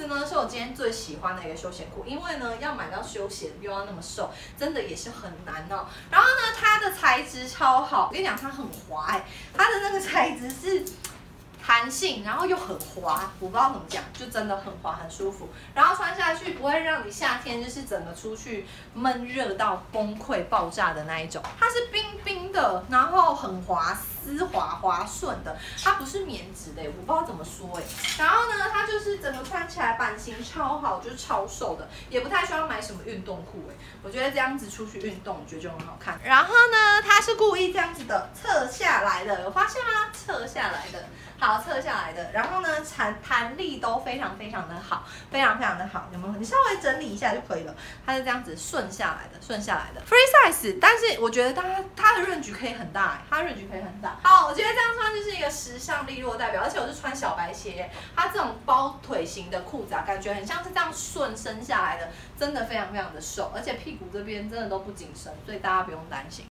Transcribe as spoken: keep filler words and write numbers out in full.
子呢是我今天最喜欢的一个休闲裤，因为呢要买到休闲又要那么瘦，真的也是很难哦。然后呢，它的材质超好，我跟你讲它很滑哎、欸，它的那个材质是。弹性，然后又很滑，我不知道怎么讲，就真的很滑，很舒服。然后穿下去不会让你夏天就是整个出去闷热到崩溃爆炸的那一种。它是冰冰的，然后很滑，丝滑滑顺的，它不是棉质的，我不知道怎么说哎。然后呢，它就是整个穿起来版型超好，就是超瘦的，也不太需要买什么运动裤哎。我觉得这样子出去运动，我觉得就很好看。然后呢，它是故意这样子的侧下来的，有发现吗？侧下来的。好，侧下来的，然后呢，弹弹力都非常非常的好，非常非常的好，有没有？你稍微整理一下就可以了。它是这样子顺下来的，顺下来的 free size， 但是我觉得它它的 range 可以很大，它的 range 可以很大。好，我觉得这样穿就是一个时尚利落代表，而且我是穿小白鞋，它这种包腿型的裤子啊，感觉很像是这样顺伸下来的，真的非常非常的瘦，而且屁股这边真的都不紧身，所以大家不用担心。